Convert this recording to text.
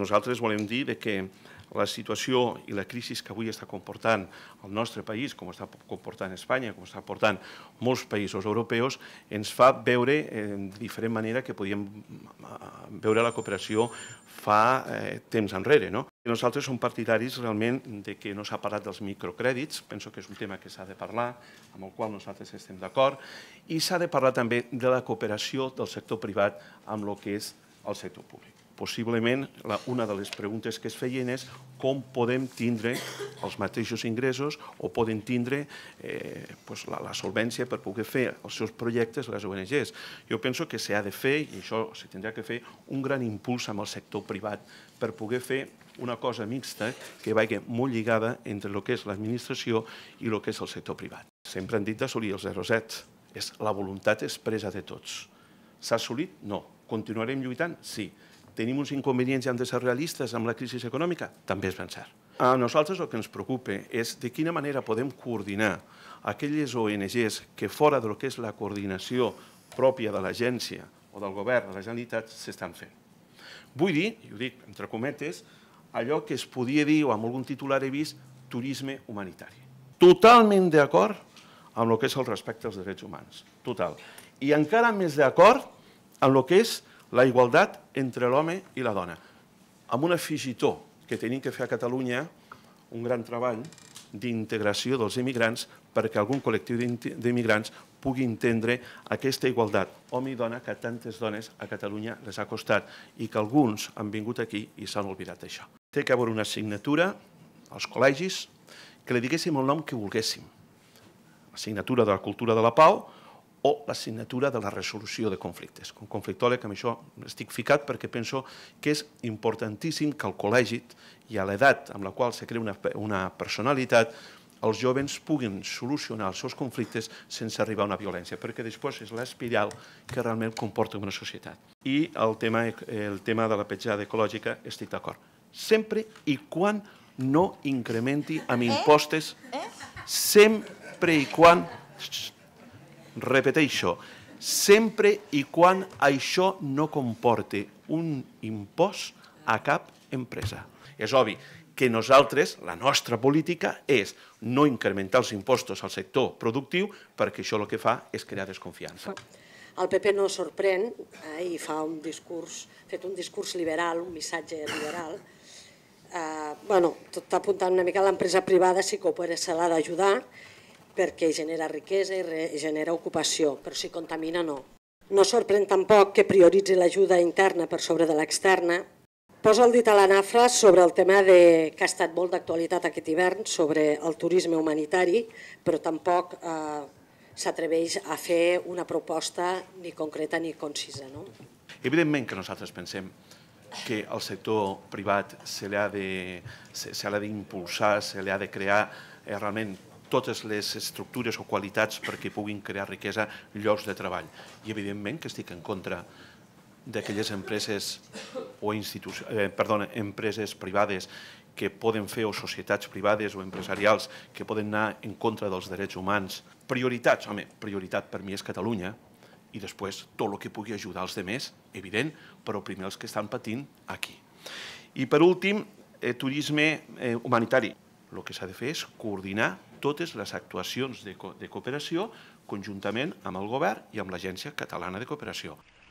nosaltres volem dir que la situació i la crisi que avui està comportant el nostre país, com està comportant Espanya, com està portant molts països europeus, ens fa veure de diferent manera que podíem veure la cooperació fa temps enrere. Nosaltres som partidaris realment que no s'ha parlat dels microcrèdits, penso que és un tema que s'ha de parlar, amb el qual nosaltres estem d'acord, i s'ha de parlar també de la cooperació del sector privat amb el que és el sector públic. Possiblement, una de les preguntes que es feien és com podem tindre els mateixos ingressos o podem tindre la solvència per poder fer els seus projectes les ONGs. Jo penso que s'ha de fer, i això s'ha de fer, un gran impuls amb el sector privat per poder fer una cosa mixta que vagi molt lligada entre el que és l'administració i el que és el sector privat. Sempre han dit d'assolir el 0,7. És la voluntat expressa de tots. S'ha assolit? No. Continuarem lluitant? Sí. Tenim uns inconvenients i hem de ser realistes amb la crisi econòmica? També és ben cert. A nosaltres el que ens preocupa és de quina manera podem coordinar aquelles ONGs que fora del que és la coordinació pròpia de l'agència o del govern de la Generalitat s'estan fent. Vull dir, i ho dic entre cometes, allò que es podia dir, o amb algun titular he vist, turisme humanitari. Totalment d'acord amb el que és el respecte als drets humans. Total. I encara més d'acord amb el que és la igualtat entre l'home i la dona. Amb un afegitó que tenim que fer a Catalunya un gran treball d'integració dels immigrants perquè algun col·lectiu d'immigrants pugui entendre aquesta igualtat home i dona que a tantes dones a Catalunya les ha costat i que alguns han vingut aquí i s'han oblidat d'això. Té que haver una assignatura als col·legis que li diguéssim el nom que volguéssim. L'assignatura de la cultura de la pau o l'assignatura de la resolució de conflictes. Com conflictòleg, amb això estic ficat perquè penso que és importantíssim que al col·legi i a l'edat amb la qual se crea una personalitat, els joves puguin solucionar els seus conflictes sense arribar a una violència, perquè després és l'espiral que realment comporta una societat. I el tema de la petjada ecològica estic d'acord. Sempre i quan no incrementi amb impostos, sempre i quan... Repeteixo, sempre i quan això no comporti un impost a cap empresa. És obvi que nosaltres, la nostra política és no incrementar els impostos al sector productiu perquè això el que fa és crear desconfiança. El PP no sorprèn i fa un discurs, fet un discurs liberal, un missatge liberal. Tot apuntant una mica a l'empresa privada sí que se l'ha d'ajudar perquè genera riquesa i genera ocupació, però si contamina no. No sorprèn tampoc que prioritzi l'ajuda interna per sobre de l'externa. Posa el dit a la nafra sobre el tema que ha estat molt d'actualitat aquest hivern sobre el turisme humanitari, però tampoc s'atreveix a fer una proposta ni concreta ni concisa. Evidentment que nosaltres pensem que el sector privat se l'ha d'impulsar, se l'ha de crear realment totes les estructures o qualitats perquè puguin crear riquesa, llocs de treball. I evidentment que estic en contra d'aquelles empreses privades que poden fer, o societats privades o empresarials que poden anar en contra dels drets humans. Prioritats, home, prioritat per mi és Catalunya i després tot el que pugui ajudar els altres, evident, però primer els que estan patint aquí. I per últim, turisme humanitari. El que s'ha de fer és coordinar totes les actuacions de cooperació conjuntament amb el govern i amb l'Agència Catalana de Cooperació.